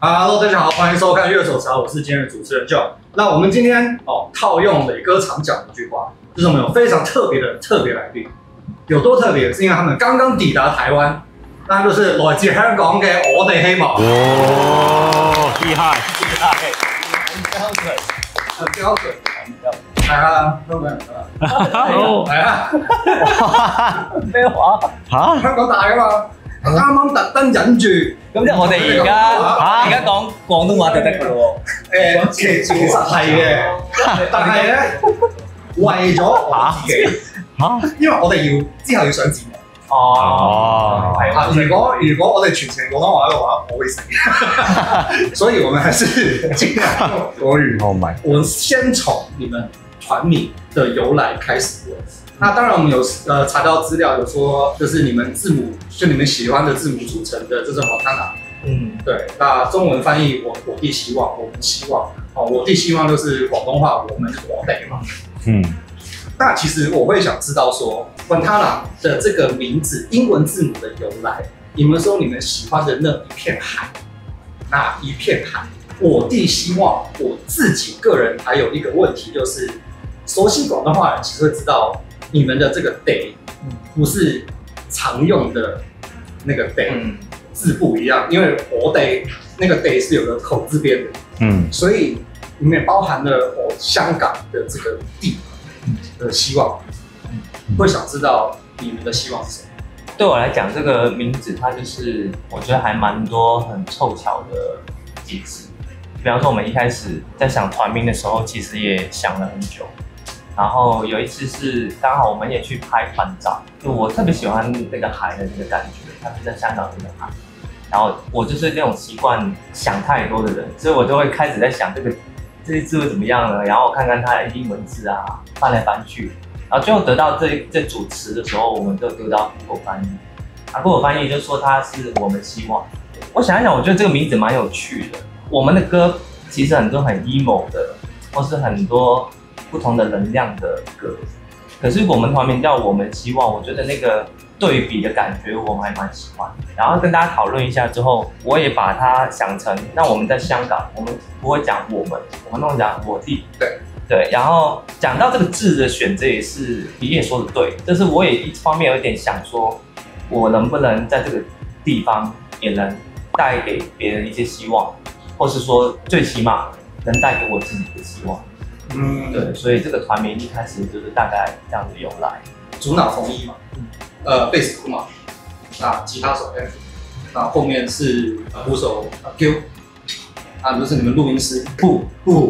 Hello， 大家好，欢迎收看《乐手潮》，我是今天的主持人 Joe。那我们今天套用磊哥常讲的一句话，就是我们有非常特别的特别来宾。有多特別？是因為他們剛剛抵達台灣，那就是來自香港嘅我哋希望。 哦，厲害！ 厲害！很標準。係啊，香港人啊。係啊。 咩話？ 嚇？ 香港大㗎嘛，啱啱特登忍住。 咁即係我哋而家講廣東話就得㗎咯喎。 其實係嘅，但係咧為咗我自己。因為我哋要之後要上節目。 哦，係啊。 如果我哋全程廣東話嘅話，我會死。所以我們還是盡量用國語。 Oh my！ 我們先從你們團名的由來開始。那當然，我們有查到資料，有說就是你們字母，就你們喜歡的字母組成的這種好看啊。嗯，對。那中文翻譯我弟希望，我們希望。我弟希望就是廣東話，我們哋嘛。嗯。那其實我會想知道說，Fontana 的這個名字英文字母的由來，你們說你們喜歡的那一片海，那一片海，我弟希望我自己個人還有一個問題，就是熟悉廣東話人其實會知道，你們的這個 day 不是常用的那個 day，字不一樣，因為我 day 那個 day 是有個口字邊的，所以裡面包含了香港的這個地的希望，會想知道你們的希望是什麼？ 對我來講，這個名字它就是我覺得還蠻多很湊巧的解釋。比方說，我們一開始在想團名的時候，其實也想了很久。然後有一次是剛好我們也去拍團照，就我特別喜歡那個海的那個感覺，它是在香港那個海。然後我就是那種習慣想太多的人，所以我就會開始在想這些字會怎麼樣呢？然後我看看它的英文字啊，翻來翻去，然後最後得到這組詞的時候，我們就丟到 Google 翻譯。Google 翻譯就說它是我們希望。我想一想，我覺得這個名字蠻有趣的。我們的歌其實很多很 emo 的，或是很多不同的能量的歌。可是我們團名叫我們希望，我覺得那個對比的感覺我們還蠻喜歡。然後跟大家討論一下之後，我也把它想成，那我們在香港，我們不會講我們都講我弟。對，然後講到這個字的選擇也是你也說的對，就是我也一方面有點想說，我能不能在這個地方也能帶給別人一些希望，或是說最起碼能帶給我自己的希望。對，所以這個團名一開始就是大概這樣子由來。 主腦同一嘛，貝斯庫嘛，那吉他手 F， 那後面是鼓手 Q， 就是你們錄音師布。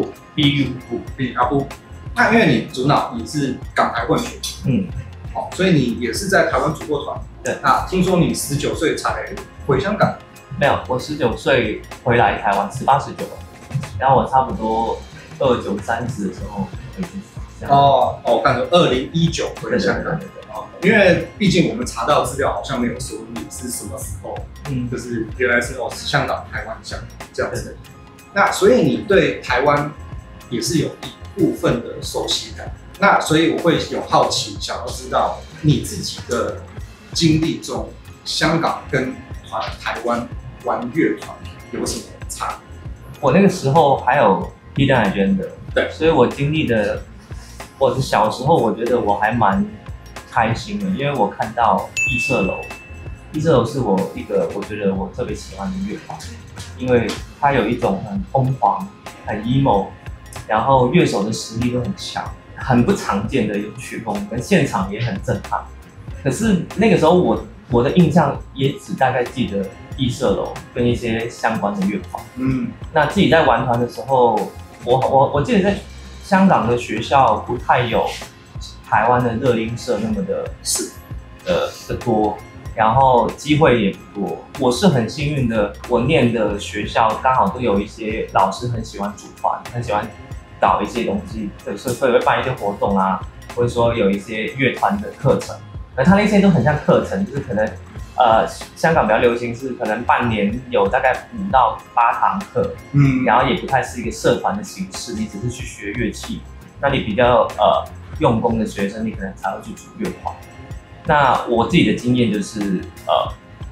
那因為你主腦你是港台混血，所以你也是在台灣組過團。對，那聽說你19歲才回香港？ 沒有，我19歲回來台灣，18、19，然後我差不多29、30的時候回去。 我看到2019回香港。因為畢竟我們查到資料好像沒有說你是什麼時候，就是原來是香港、台灣、香港這樣子。那所以你對台灣也是有一部分的熟悉感。那所以我會有好奇，想要知道你自己的經歷中，香港跟台灣玩樂團有什麼差別？ 我那個時候還有 Hidden Agenda， 對， 所以我經歷的，我的小時候我覺得我還蠻開心的，因為我看到異色樓，異色樓是我一個我覺得我特別喜歡的樂團，因為它有一種很瘋狂、很 emo， 然後樂手的實力都很強，很不常見的一個曲風，跟現場也很震撼。可是那個時候我的印象也只大概記得異色樓跟一些相關的樂團。那自己在玩團的時候，我記得在香港的學校不太有台灣的熱音社那麼的多，然後機會也不多。我是很幸運的，我念的學校剛好都有一些老師很喜歡組團，很喜歡搞一些東西，所以會辦一些活動啊，或者說有一些樂團的課程。而他那些都很像課程，就是可能香港比較流行是可能半年有大概5到8堂課，然後也不太是一個社團的形式，你只是去學樂器。那你比較用功的學生，你可能才會去組樂團。那我自己的經驗就是，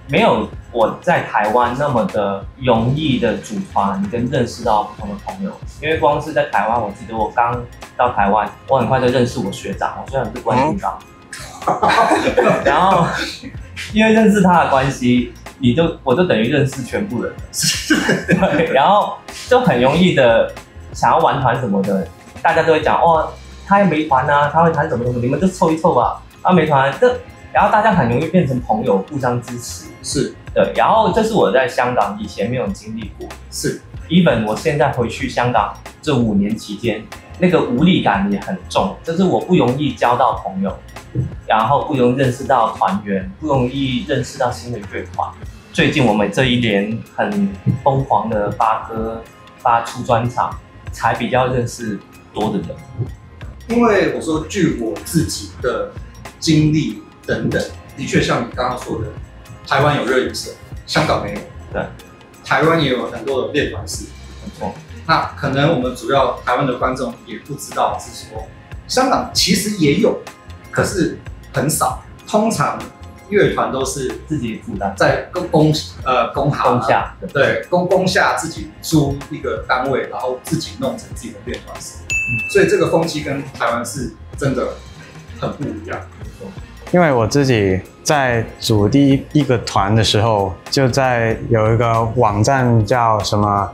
没有我在台湾那么的容易的组团跟认识到不同的朋友，因为光是在台湾，我记得我刚到台湾，我很快就认识我学长，我学长是冠军长，然后因为认识他的关系，我就等于认识全部人了，对，然后就很容易的想要玩团什么的，大家都会讲哦，他也没团啊，他会弹什么什么，你们就凑一凑吧，啊没团，然后大家很容易变成朋友，互相支持， 是对，然后这是我在香港以前没有经历过， 是 even 我现在回去香港这5年期间，那个无力感也很重，就是我不容易交到朋友，然后不容易认识到团员，不容易认识到新的乐团。最近我们这一年很疯狂的发出专场，才比较认识多的人。 因为我说，据我自己的经历等等，的确像你刚刚说的，台湾有热舞社，香港没有。 对， 台湾也有很多的练团室， 没错。 那可能我们主要台湾的观众也不知道，是说香港其实也有，可是很少。通常乐团都是自己负担， 在工下自己租一个单位，然后自己弄成自己的练团室。所以这个风气跟台湾是真的很不一样。 因为我自己在组第一个团的时候，就在有一个网站叫什么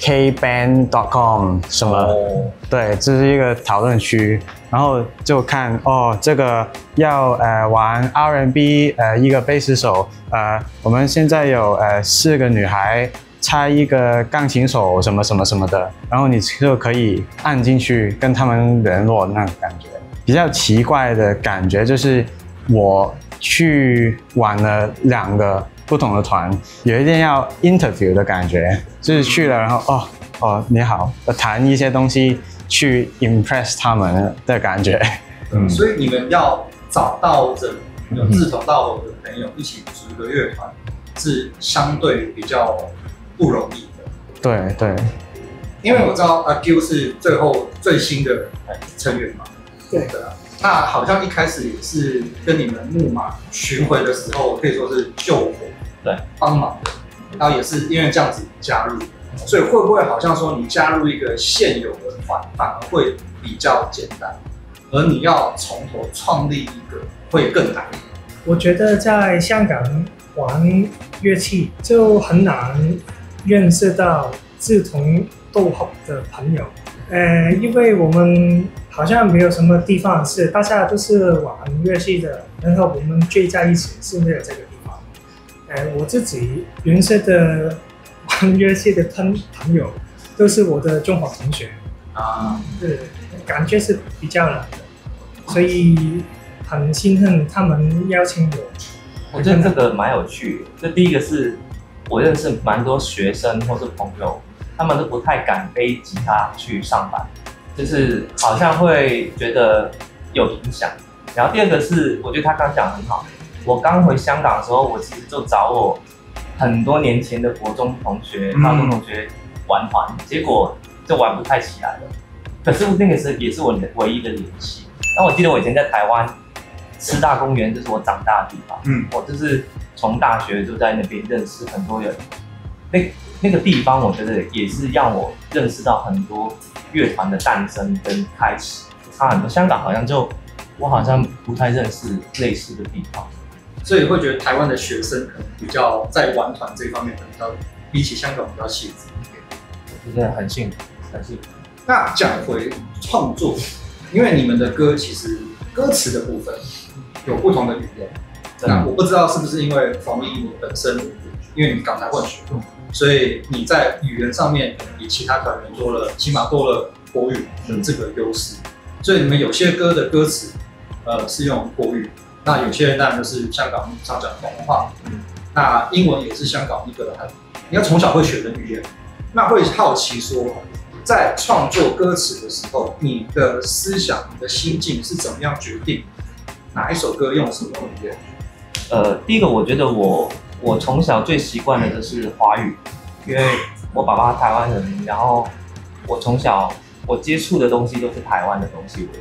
hkband.com 什么，对，这是一个讨论区，然后就看哦，这个要玩 R&B 一个贝斯手，我们现在有4个女孩。差一个钢琴手什么什么什么的，然后你就可以按进去跟他们联络那种感觉。比较奇怪的感觉就是我去玩了2个不同的团，有一点要 interview 的感觉，就是去了然后哦你好，谈一些东西去 impress 他们的感觉。 所以你们要找到有志同道合的朋友一起组一个乐团，是相对比较不容易的。 对， 因为我知道阿 Q 是最新的成员嘛。对的。那好像一开始也是跟你们木马巡回的时候，可以说是救火， 对， 帮忙的。然后也是因为这样子加入，所以会不会好像说你加入一个现有的团，反而会比较简单，而你要从头创立一个会更难？ 我觉得在香港玩乐器就很难认识到志同道合的朋友，因为我们好像没有什么地方是大家都是玩乐器的，然后我们聚在一起是没有这个地方。我自己认识的玩乐器的朋友都是我的中学同学啊，对，感觉是比较难的，所以很兴奋他们邀请我。 我觉得这个蛮有趣的。这第一个是我认识蛮多学生或是朋友，他们都不太敢背吉他去上班，就是好像会觉得有影响。然后第二个是，我觉得他刚讲得很好。我刚回香港的时候，我其实就找我很多年前的国中同学、高中同学玩团，结果就玩不太起来了。可是那个也是我唯一的联系。那我记得我以前在台湾。师大公园就是我长大的地方，我就是从大学就在那边认识很多人，那个地方我觉得也是让我认识到很多乐团的诞生跟开始，差很多。香港好像我好像不太认识类似的地方， 所以会觉得台湾的学生可能比较在玩团这方面比较比起香港比较细致一点， 我觉得很幸福，很幸福。 那讲回创作，因为你们的歌其实歌词的部分。有不同的语言，那我不知道是不是因为冯一你本身，因为你港台混血，所以你在语言上面比其他团员起码多了国语的这个优势，所以你们有些歌的歌词，是用国语，那有些当然就是香港常讲的广东话，那英文也是香港一个你要从小会学的语言，那会好奇说，在创作歌词的时候，你的思想、你的心境是怎么样决定？哪一首歌用什么语言？ 第一个我觉得我从小最习惯的就是华语，因为我爸爸台湾人，然后我从小我接触的东西都是台湾的东西为主。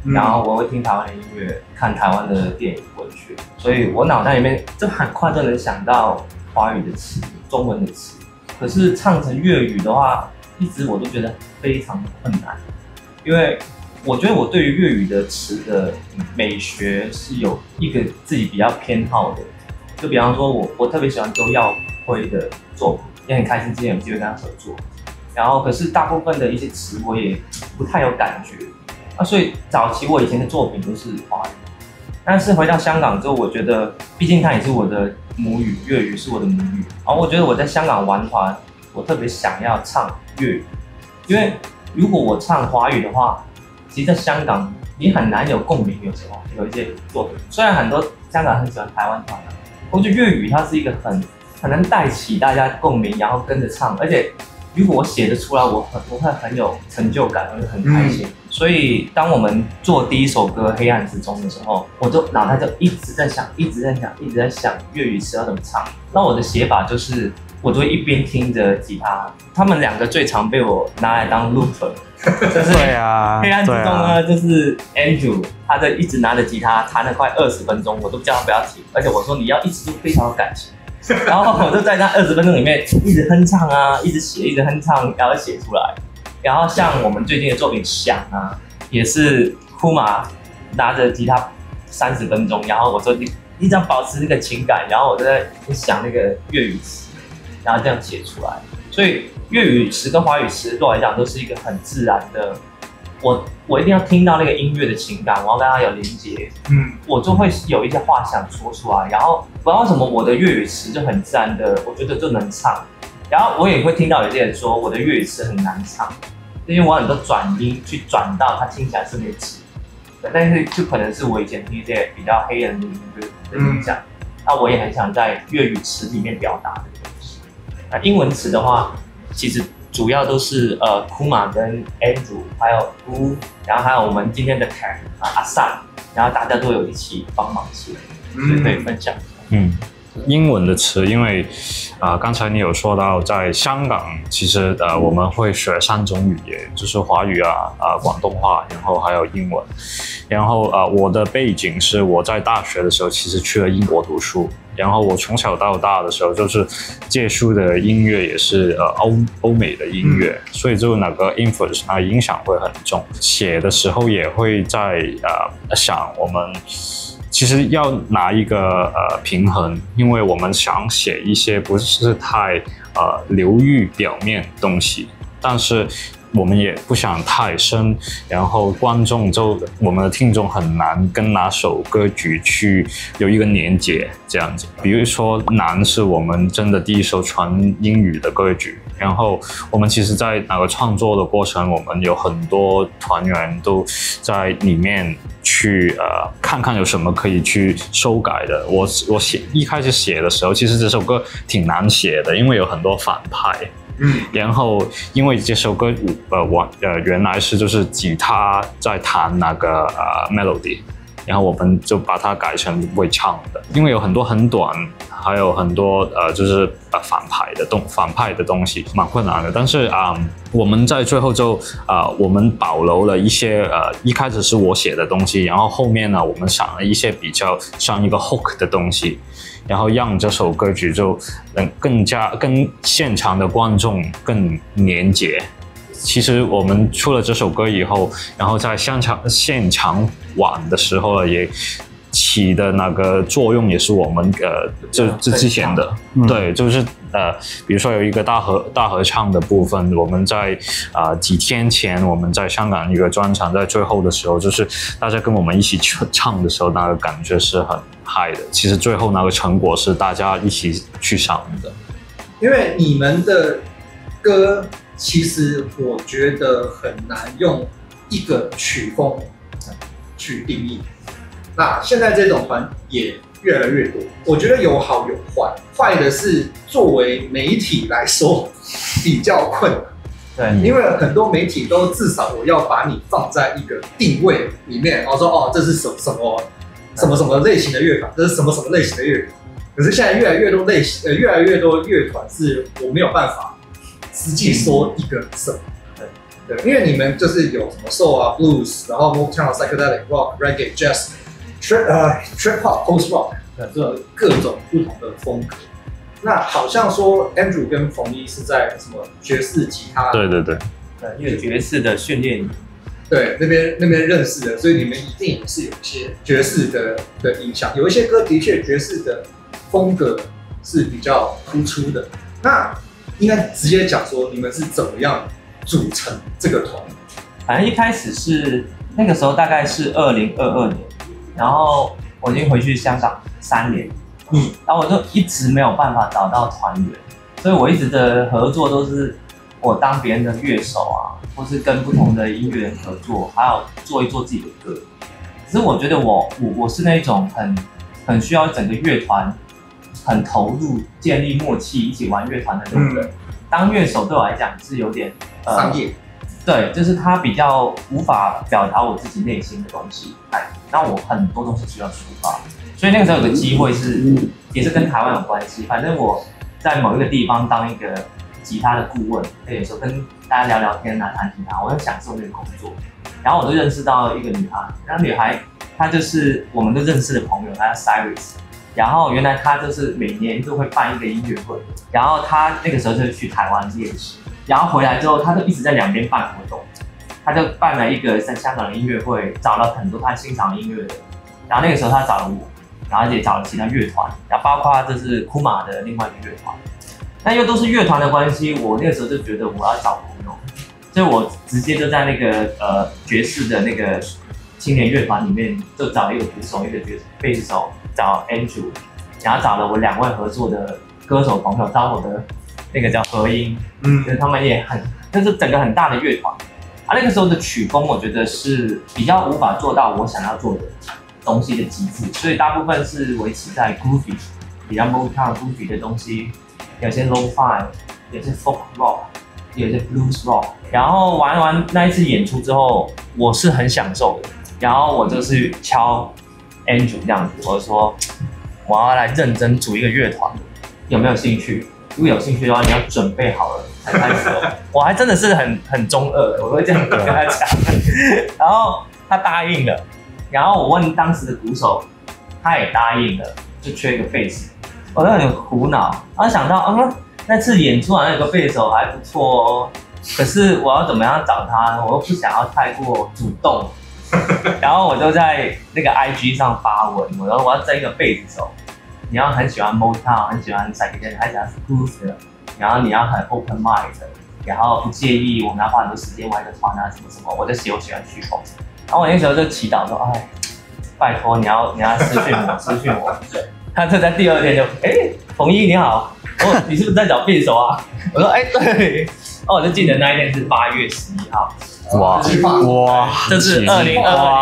然后我会听台湾的音乐，看台湾的电影文学，所以我脑袋里面就很快就能想到华语的词、中文的词。可是唱成粤语的话，一直我都觉得非常的困难，因为我觉得我对于粤语的词的美学是有一个自己比较偏好的。就比方说我特别喜欢周耀辉的作品，也很开心之前有机会跟他合作。然后可是大部分的一些词我也不太有感觉。所以早期我以前的作品都是华语，但是回到香港之后，我觉得毕竟它也是我的母语，粤语是我的母语。然后我觉得我在香港玩团，我特别想要唱粤语，因为如果我唱华语的话，其实在香港你很难有共鸣。有时候有一些作品，虽然很多香港人很喜欢台湾团，我觉得粤语它是一个很能带起大家共鸣，然后跟着唱，而且如果我写得出来，我会很有成就感，我会很开心。所以当我们做第一首歌《黑暗之中》的时候，我就脑袋就一直在想粤语词要怎么唱。那我的写法就是，我就会一边听着吉他，他们两个最常被我拿来当 looper， 就是对啊， 黑暗之中呢，就是 Andrew， 他在一直拿着吉他弹了快20分钟，我都叫他不要停，而且我说你要一直都非常有感情。然后我就在那20分钟里面一直哼唱啊，一直写，一直哼唱，然后写出来。然后像我们最近的作品《想》啊，也是库玛拿着吉他30分钟，然后我说你一直要保持那个情感，然后我就在想那个粤语词，然后这样写出来。所以粤语词跟华语词对我来讲都是一个很自然的，我一定要听到那个音乐的情感，我要跟它有连接，我就会有一些话想说出来。然后不知道为什么我的粤语词就很自然的，我觉得就能唱。然后我也会听到有些人说我的粤语词很难唱，因为我很多转音去转到它听起来是那个词，但是就可能是我以前听一些比较黑人的音乐的影响。那我也很想在粤语词里面表达这个东西。那英文词的话，其实主要都是库玛跟 Andrew， 还有姑，然后还有我们今天的 Ken 阿善，然后大家都有一起帮忙写，所以可以分享一下。 英文的词，因为刚才你有说到，在香港其实我们会学3种语言，就是华语广东话，然后还有英文。然后我的背景是我在大学的时候其实去了英国读书，然后我从小到大的时候就是接触的音乐也是欧美的音乐，所以就那个 influence 那影响会很重。写的时候也会在想我们其实要拿一个平衡，因为我们想写一些不是太流于表面的东西，但是我们也不想太深，然后观众我们的听众很难跟那首歌曲去有一个连结这样子。比如说《难》是我们真的第一首纯英语的歌曲，然后我们其实在那个创作的过程，我们有很多团员都在里面去看看有什么可以去修改的。我一开始写的时候，其实这首歌挺难写的，因为有很多反派。然后因为这首歌原来是就是吉他在弹那个melody， 然后我们就把它改成会唱的，因为有很多很短，还有很多就是反派的东西，蛮困难的。但是我们在最后就我们保留了一些一开始是我写的东西，然后后面呢我们想了一些比较像一个 hook 的东西，然后让这首歌曲就能更加跟现场的观众更连结。其实我们出了这首歌以后，然后在现场玩的时候也起的那个作用也是我们这之前的，对，就是比如说有一个大合唱的部分，我们在几天前我们在香港一个专场，在最后的时候，就是大家跟我们一起唱的时候，那个感觉是很嗨的。其实最后那个成果是大家一起去想的。 因为你们的歌，其实我觉得很难用一个曲风去定义。那现在这种团也越来越多，我觉得有好有坏。坏的是作为媒体来说比较困难，对，因为很多媒体都至少我要把你放在一个定位里面，然后说这是什么类型的乐团，这是什么类型的乐团。可是现在越来越多乐团是我没有办法实际说一个什么。 对，因为你们就是有什么 soul 啊、blues， 然后 Motown、psychedelic rock、reggae、jazz、trip hop、post rock， 这各种不同的风格。那好像说 Andrew 跟冯一是在什么爵士吉他？ 对， 一个爵士的训练营。 对，那边认识的，所以你们一定也是有一些爵士的影响。有一些歌的确爵士的风格是比较突出的。那应该直接讲说你们是怎么样组成这个团？ 反正一开始是那个时候大概是2022年，然后我已经回去香港3年，然后我就一直没有办法找到团员，所以我一直的合作都是我当别人的乐手啊，或是跟不同的音乐人合作，还有做一做自己的歌。可是我觉得我是那种很需要整个乐团很投入、建立默契、一起玩乐团的那种人。当乐手对我来讲是有点商业， 对，就是他比较无法表达我自己内心的东西，那我很多东西需要抒发。所以那个时候有个机会也是跟台湾有关系，反正我在某一个地方当一个吉他的顾问，有时候跟大家聊聊天啊，弹吉他，我很享受那个工作。然后我就认识到一个女孩，那女孩她就是我们都认识的朋友，她叫 Cyrus。然后原来她就是每年都会办一个音乐会，然后她那个时候就去台湾练习，然后回来之后，她就一直在2边办活动。她就办了一个在香港的音乐会，找了很多她欣赏音乐的，然后那个时候她找了我，然后也找了其他乐团，然后包括这是库马的另外一个乐团。那因为都是乐团的关系，我那个时候就觉得我要找朋友，所以我直接就在那个爵士的那个青年乐团里面，就找一个鼓手，一个贝斯手，找 Andrew， 然后找了我2位合作的歌手朋友，找我的那个叫合音，就是他们也就是整个很大的乐团。那个时候的曲风，我觉得是比较无法做到我想要做的东西的极致，所以大部分是维持在 groovy， 比较 Motown groovy 的东西。有些 low-fi， 有些 folk rock， 有些 blues rock。然后玩完那一次演出之后，我是很享受的。然后我就是敲 Andrew 这样子，我就说我要来认真组一个乐团，有没有兴趣？如果有兴趣的话，你要准备好了才开始。我还真的是很中二的，我会这样跟他讲。然后他答应了，然后我问当时的鼓手，他也答应了，就缺一个贝斯。我就很苦恼，然后想到，那次演出好像有个贝斯手还不错哦，可是我要怎么样找他呢？我又不想要太过主动，然后我就在那个 IG 上发文，我说我要争一个贝斯手，你要很喜欢 Motown， 很喜欢 psychedelic， 还喜欢 blues 的，然后你要很 open mind， 然后不介意我们要花很多时间玩一个团啊什么什么，我就写我喜欢曲风，然后我那时候就祈祷说，拜托你要私讯我。他就在第2天就，冯一你好，你是不是在找贝手啊？我说，对，我就记得那一天是8月11号， 哇， 这是2022年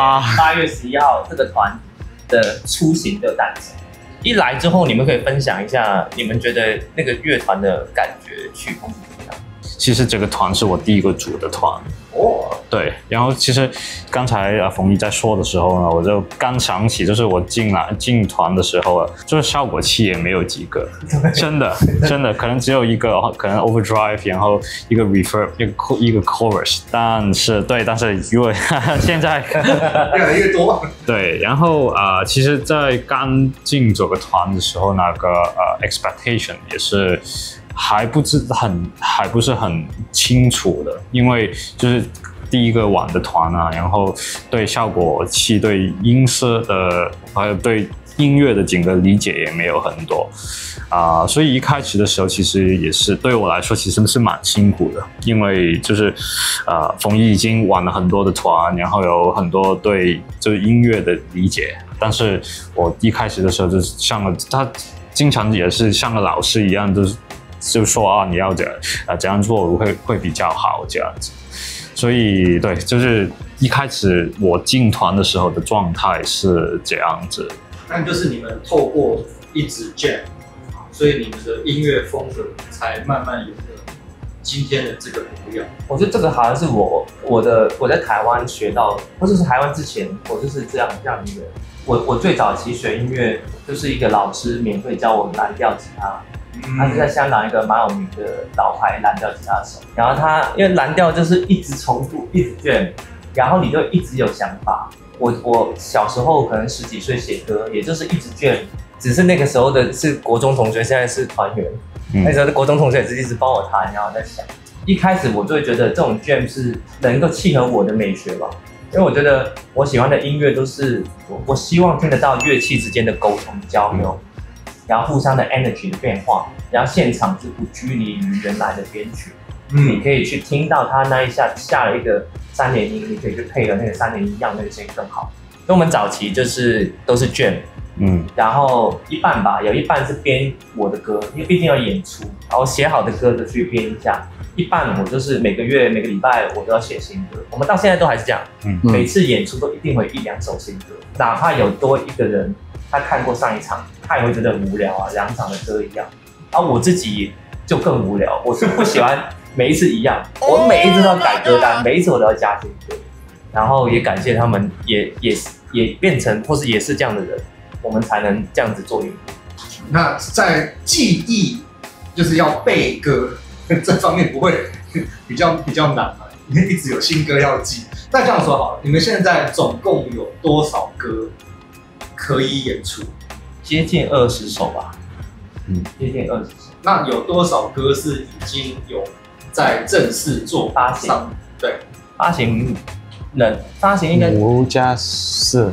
8月11号这个团的雏形的诞生。一来之后，你们可以分享一下你们觉得那个乐团的感觉曲风是怎么样？ 其实这个团是我第一个组的团。对，然后其实刚才冯一在说的时候呢，我就刚想起，就是我进团的时候啊，就是效果器也没有几个，真的可能只有一个，可能 overdrive， 然后一个 reverb， 一个 chorus， 但是如果现在越来越多， 对，然后其实，在刚进这个团的时候，那个expectation 也是。还不是很清楚的，因为就是第一个玩的团啊，然后对效果器、对音色的，还有对音乐的整个理解也没有很多所以一开始的时候，其实也是对我来说其实是蛮辛苦的，因为就是冯一已经玩了很多的团，然后有很多对就是音乐的理解，但是我一开始的时候就是他经常也是像个老师一样，就说你要怎样做会比较好这样子，所以对，就是一开始我进团的时候的状态是这样子。 那就是你们透过一直 jam， 所以你们的音乐风格才慢慢有了今天的这个模样。 我觉得这个好像是我在台湾学到，或者是台湾之前我就是这样一个人。我最早期学音乐就是一个老师免费教我蓝调吉他。 他是在香港一个蛮有名的老牌蓝调吉他手。然后他因为蓝调就是一直重复，一直卷，然后你就一直有想法。我小时候可能10几岁写歌，也就是一直卷，只是那个时候的是国中同学，现在是团员。那时候的国中同学也是一直帮我弹，然后在想。一开始我就会觉得这种 jam 是能够契合我的美学吧，因为我觉得我喜欢的音乐都是我希望听得到乐器之间的沟通交流，然后互相的 energy 的变化，然后现场是不拘泥于原来的编曲，你可以去听到他那一下下了一个3连音，你可以去配合那个3连音，让那个声音更好。所以我们早期就是都是 jam。然后一半吧，有一半是编我的歌，因为毕竟要演出，然后写好的歌就去编一下。一半我就是每个月每个礼拜我都要写新歌，我们到现在都还是这样，每次演出都一定会1、2首新歌，哪怕有多一个人他看过上一场，他也会觉得很无聊啊，2场的歌一样。然后我自己就更无聊，我是不喜欢每一次一样，我每一次都要改歌单，每一次我都要加新歌。然后也感谢他们，也变成或是也是这样的人。我们才能这样子做音乐。 那在记忆，就是要背歌这方面，不会比较难嘛？因为一直有新歌要记。那这样说好了，你们现在总共有多少歌可以演出？ 接近20首吧。接近20首。那有多少歌是已经有在正式做发行？ 对， 发行应该 5加4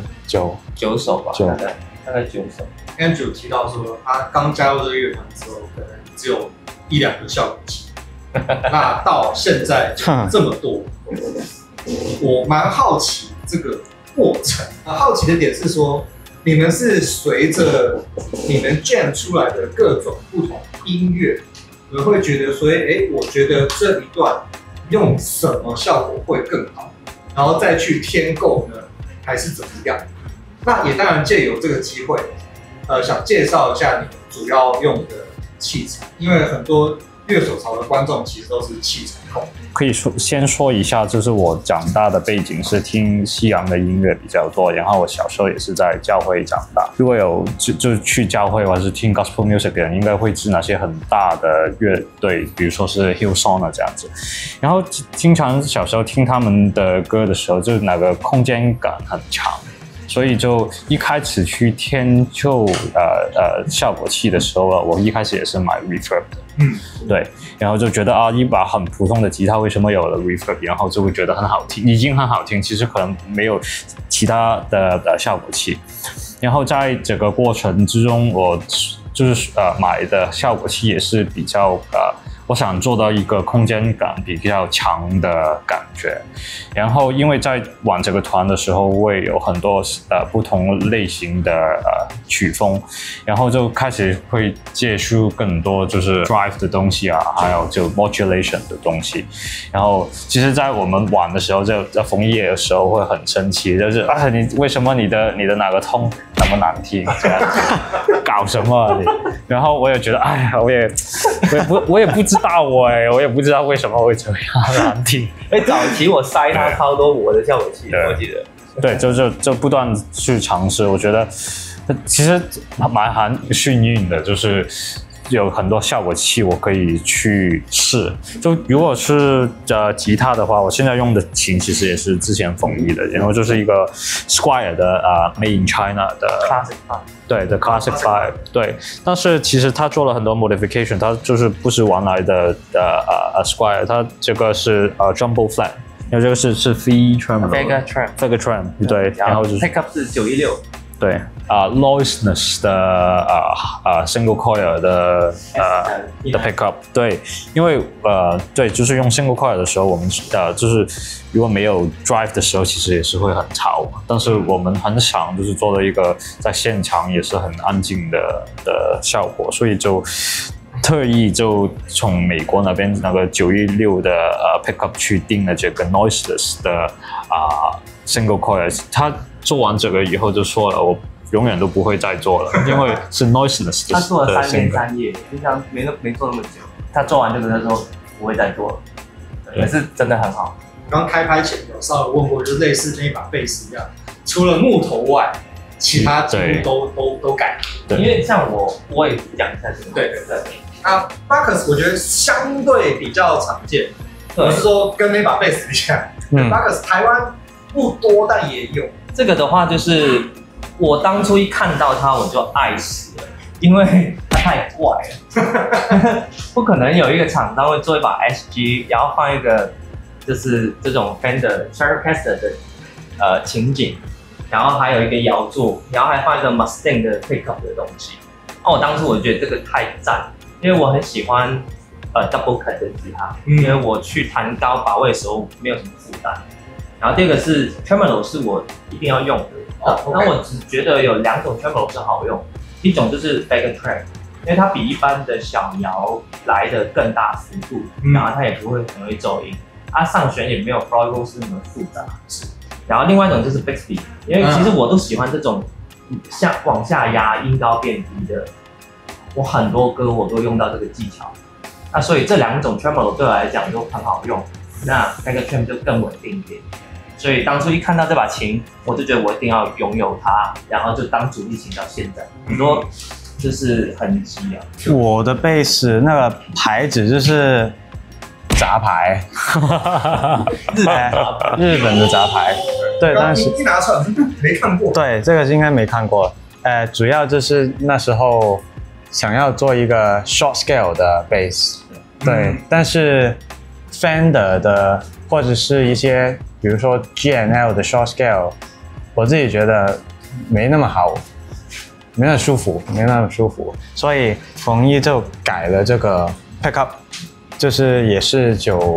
9首吧，大概9首。 Andrew 提到说，他刚加入这个乐团之后，可能只有1、2个效果器，那到现在就这么多，我蛮好奇这个过程。好奇的点是说，你们是随着你们 jam 出来的各种不同音乐，你们会觉得说，我觉得这一段用什么效果会更好，然后再去添购呢，还是怎么样？那也当然借由这个机会，想介绍一下你们主要用的器材，因为很多乐手潮的观众其实都是器材控。 可以先说一下，就是我长大的背景是听西洋的音乐比较多，然后我小时候也是在教会长大。如果有就去教会或者是听 gospel music 的人，应该会知那些很大的乐队，比如说是 Hillsong 这样子。然后经常小时候听他们的歌的时候，就是那个空间感很强。所以就一开始去添购效果器的时候，我一开始也是买 reverb 的，对，然后就觉得一把很普通的吉他为什么有了 reverb， 然后就会觉得很好听，已经很好听，其实可能没有其他的效果器。然后在这个过程之中，我就是买的效果器也是比较我想做到一个空间感比较强的感觉，然后因为在玩这个团的时候，会有很多不同类型的曲风，然后就开始会接触更多就是 drive 的东西啊，还有就 modulation 的东西。然后其实，在我们玩的时候，就在枫叶的时候会很生气，就是你为什么你的哪个通那么难听，这样搞什么你？然后我也觉得，我也不知道我也不知道为什么会这样难听。 早期我塞他超多我的效果器，我记得。 对，就不断去尝试，我觉得其实蛮幸运的，就是有很多效果器我可以去试。就如果是吉他的话，我现在用的琴其实也是之前冯一的，然后就是一个 Squire 的Made in China 的 Classic 5， 对的 Classic 5，对。但是其实他做了很多 modification， 他就是不是原来的Squire， 他这个是Jumbo Flat。然后这个是 V Tremolo， Vega Trem， 对，然后就是 Pickup 是916， 对，Loisness 的single coil 的pickup， 对，因为对，就是用 single coil 的时候，我们就是如果没有 drive 的时候，其实也是会很吵，但是我们很想就是做了一个在现场也是很安静的效果，所以就特意就从美国那边那个916的pickup 去订了这个 noiseless 的single coil。他做完这个以后就说了，我永远都不会再做了，因为是 noiseless 的。 他做了3天3夜，平常没做那么久。他做完这个他说不会再做了，也是真的很好。 刚开拍前有稍微问过，就类似那一把贝斯一样，除了木头外，其他几乎都改。 因为像我也讲一下这个，对， 啊 ，Bacchus 我觉得相对比较常见，我是说跟那把贝斯比起来，Bacchus 台湾不多，但也有。 这个的话就是我当初一看到它我就爱死了，因为它太怪了，不可能有一个厂商会做一把 SG， 然后放一个就是这种 Fender Stratocaster 的情景，然后还有一个摇座，然后还放一个 Mustang 的 pickup 的东西。我当初我觉得这个太赞，因为我很喜欢double cut 的吉他，因为我去弹高把位的时候没有什么负担。然后第二个是 tremolo 是我一定要用的，那我只觉得有2种 tremolo 是好用，一种就是 bag track， 因为它比一般的小摇来的更大幅度，然后它也不会很容易走音，上旋也没有 frog roll 是那么复杂。然后另外一种就是 Bixby， 因为其实我都喜欢这种往下压音高变低的，我很多歌我都用到这个技巧，所以这2种 tremolo 对我来讲都很好用，那个 trem 就更稳定一点。所以当初一看到这把琴，我就觉得我一定要拥有它，然后就当主力琴到现在。你说就是很急啊！ 我的贝斯那个牌子就是杂牌，日本的杂牌。对，但是一拿出来没看过。 对，这个应该没看过。主要就是那时候想要做一个 short scale 的 bass， 对，但是 Fender 的或者是一些比如说 G&L 的 short scale， 我自己觉得没那么好，没那么舒服，所以冯一就改了这个 pickup， 就是也是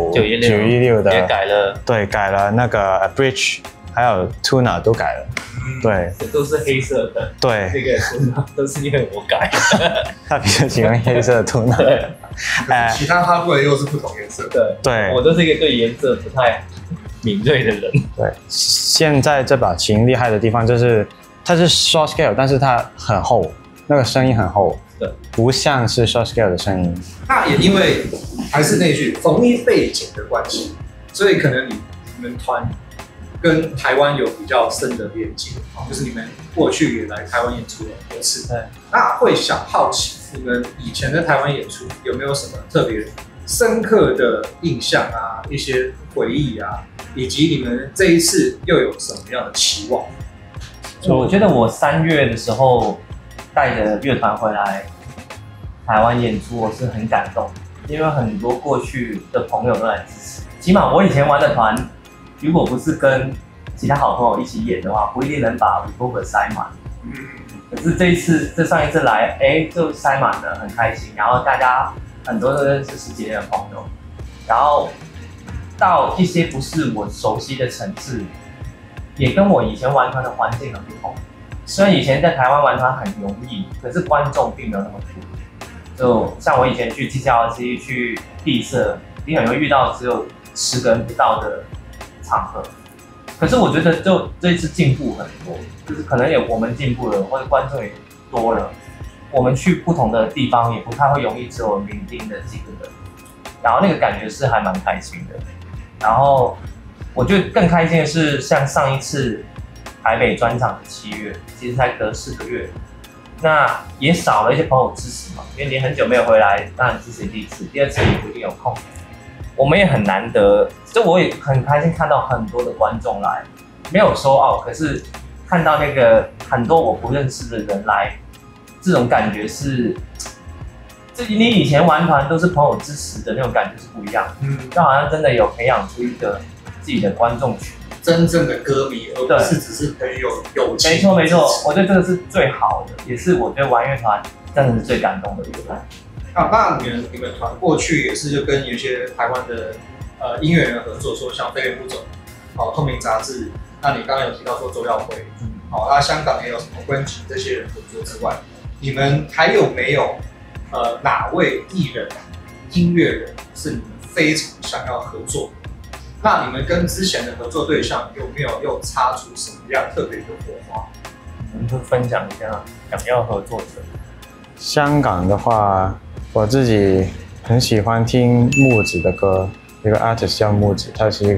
916的， 也改了， 对，改了那个 bridge， 还有 tuner 都改了。对， 这都是黑色的。 对， 这个都是因为我改的。 他比较喜欢黑色的tuner。 对， 其他哈布又是不同颜色。 对， 我都是一个对颜色不太敏锐的人。 对，现在这把琴厉害的地方就是它是 short scale， 但是它很厚，那个声音很厚， 对， 不像是 short scale 的声音。 那也因为还是那句冯一背景的关系，所以可能你们团跟台湾有比较深的连接，就是你们过去也来台湾演出了很多次。 对， 那会好奇你们以前的台湾演出有没有什么特别深刻的印象啊，一些回忆啊，以及你们这一次又有什么样的期望？ 我觉得我3月的时候带着乐团回来台湾演出，我是很感动，因为很多过去的朋友都来支持。起码我以前玩的团，如果不是跟其他好朋友一起演的话，不一定能把 recorder 塞满。可是上一次来，就塞满了，很开心。然后大家很多都认识10几年的朋友，然后到一些不是我熟悉的城市，也跟我以前玩团的环境很不同。虽然以前在台湾玩团很容易，可是观众并没有那么多。就像我以前去 TCLC 去地社，你很容易遇到只有10个人不到的场合。可是我觉得就这一次进步很多，就是可能我们进步了，或者观众也多了，我们去不同的地方也不太会容易只有酩酊的几个人，然后那个感觉是还蛮开心的。然后我觉得更开心的是，像上一次台北专场的7月，其实才隔4个月，那也少了一些朋友支持嘛，因为你很久没有回来，当然支持第一次，第2次也不一定有空。我们也很难得，就我也很开心看到很多的观众来，没有收out，可是看到那个很多我不认识的人来，这种感觉是，你以前玩团都是朋友支持的那种感觉是不一样，就好像真的有培养出一个自己的观众群， 真正的歌迷，而不是只是朋友情。 没错，我觉得这个是最好的，也是我觉得玩乐团真的是最感动的一个。 那你们团过去也是就跟有些台湾的音乐人合作，说像飞碟物种、透明杂志，那你刚刚有提到说周耀辉，那香港也有什么关吉这些人合作之外，你们还有没有哪位艺人、音乐人是你们非常想要合作？那你们跟之前的合作对象有没有又擦出什么样特别的火花？ 我们就分享一下想要合作者。 香港的话，我自己很喜欢听木子的歌，一个 artist 叫木子，他是一个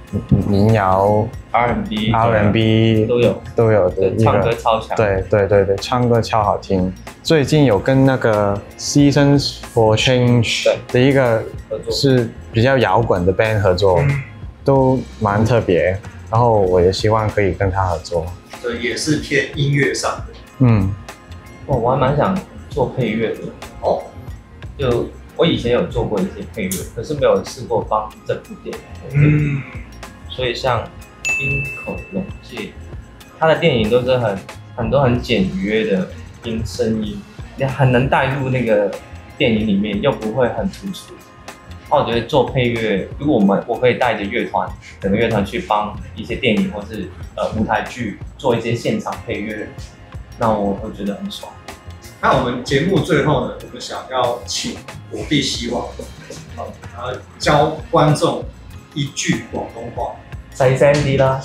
民谣、R&B 都有的一个， 唱歌超强。 对，唱歌超好听。最近有跟那个 Seasons for Change 的一个是比较摇滚的 band 合作，都蛮特别。然后我也希望可以跟他合作。 对，也是偏音乐上的。 我还蛮想做配乐的哦。就我以前有做过一些配乐，可是没有试过帮这部电影。所以像冰口龙介，他的电影都是很多很简约的声音，也很能带入那个电影里面，又不会很突出。那我觉得做配乐，如果我可以带着整个乐团去帮一些电影或是舞台剧做一些现场配乐，那我会觉得很爽。 那我们节目最后呢，我们想要请我弟希望，教观众一句广东话。 細聲啲啦，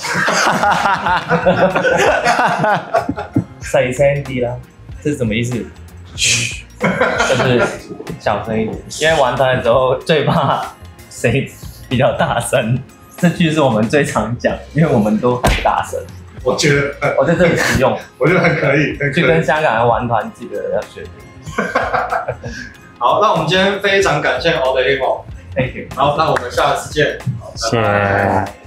細聲啲啦，這是什麼意思？就是小聲一點，因為玩團的時候最怕誰比較大聲，這句是我們最常講，因為我們都很大聲。 我覺得這很實用， 我覺得很可以， 去跟香港人玩團記得要學。 好，那我們今天非常感謝我的 Emo， Thank you。 好，那我們下次見， 謝謝。